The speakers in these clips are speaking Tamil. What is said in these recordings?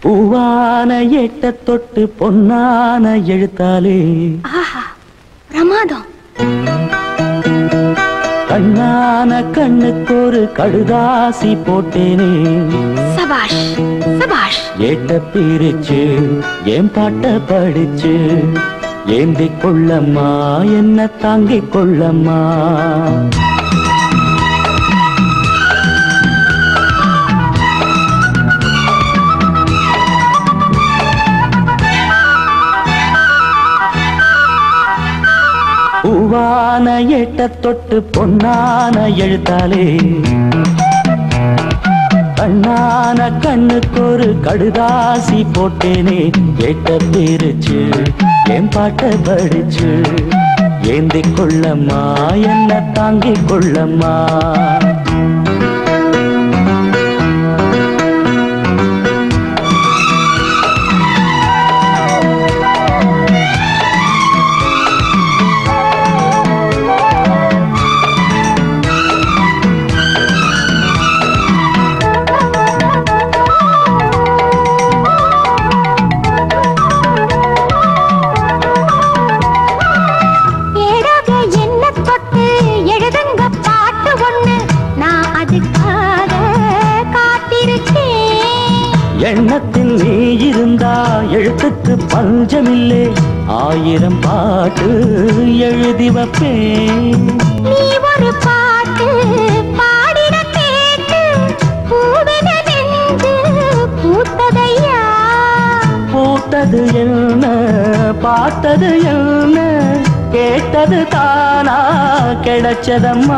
பூவான எட்ட தொட்டு பொன்னான எழுத்தாலே பிரமாதம். கண்ணான கண்ணுக்கு ஒரு கடுதாசி போட்டேனே. சபாஷ் சபாஷ். ஏட்ட பிரிச்சு ஏன் பாட்ட படிச்சு ஏந்தி கொள்ளம்மா என்ன தாங்கிக் கொள்ளம்மா. பூவான எட்ட தொட்டு பொன்னான எழுத்தாலே கண்ணான கண்ணுக்கு ஒரு கடுதாசி போட்டேனே. ஏட்ட பிரிச்சு என் பாட்ட படிச்சு ஏந்தி கொள்ளம்மா என்ன தாங்கிக் கொள்ளம்மா. எண்ணத்தில் நீ இருந்தா எழுத்துக்கு பஞ்சமில்லை. 1000 பாட்டு எழுதி வைப்பேன். நீ ஒரு பாட்டு பாடிட கேட்டு பூவென நெஞ்சு பூத்ததையா. பூத்தது என்ன பார்த்தது என்ன கேட்டது தானா கிடைச்சதம்மா.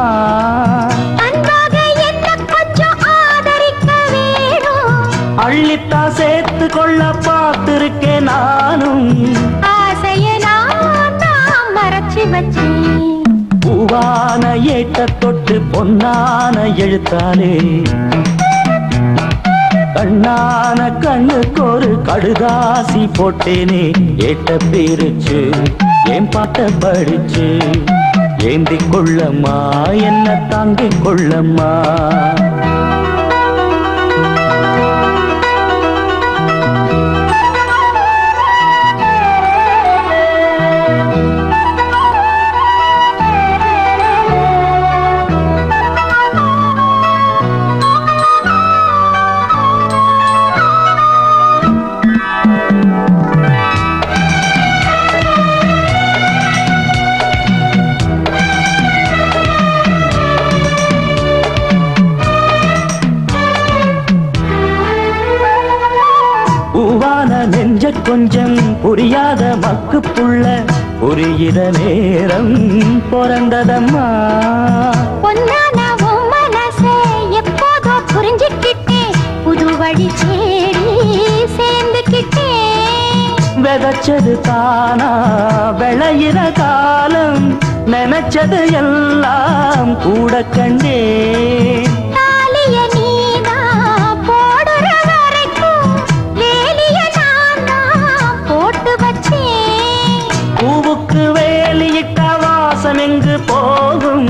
அள்ளித்தா சேர்த்து கொள்ள பார்த்திருக்கேன் நானும். ஆசைய நான் மறைச்சு வச்சேன். பூவான ஏட்ட தொட்டு பொன்னான எழுத்தாலே கண்ணான கண்ணுக்கு ஒரு கடுதாசி போட்டேனே. ஏட்ட பிரிச்சு என் பாட்ட படிச்சு ஏந்தி கொள்ளம்மா என்ன தாங்கிக் கொள்ளம்மா. பூவான நெஞ்ச கொஞ்சம் புரியாத மக்கு புள்ள புரிகிற நேரம் பிறந்ததம்மா. பொன்னான உன் மனசே எப்போதோ புரிஞ்சுக்கிட்டேன். புது வழி தேடி சேர்ந்துக்கிட்டேன். விதைச்சது தானா விளையிற காலம் நினைச்சது எல்லாம் கூட கண்டேன். பூவுக்கு வேலியிட்ட வாசம் எங்கு போகும்.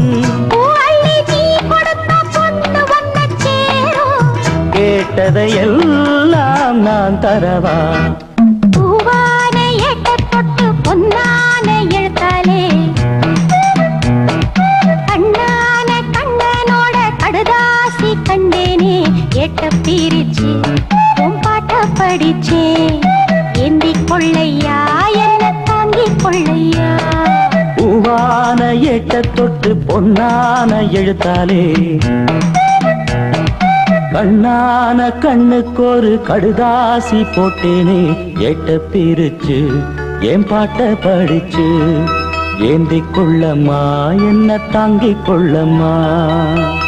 கேட்டதை எல்லாம் நான் தரவா. பூவான எட்ட தொட்டு பொன்னான எழுத்தாலே கண்ணான கண்ணனோட கடுதாசி கண்டேனே. எட்ட பிரிச்சு உன் பாட்ட படிச்சே ஏந்தி கொள்ளையா என்ன தாங்கிக் கொள்ளையா. பூவான எட்ட தொட்டு பொன்னான எழுத்தாலே கண்ணான கண்ணுக்கு ஒரு கடுதாசி போட்டேனே. ஏட்ட பிரிச்சு என் பாட்ட படிச்சு ஏந்தி கொள்ளம்மா என்ன தாங்கிக் கொள்ளம்மா.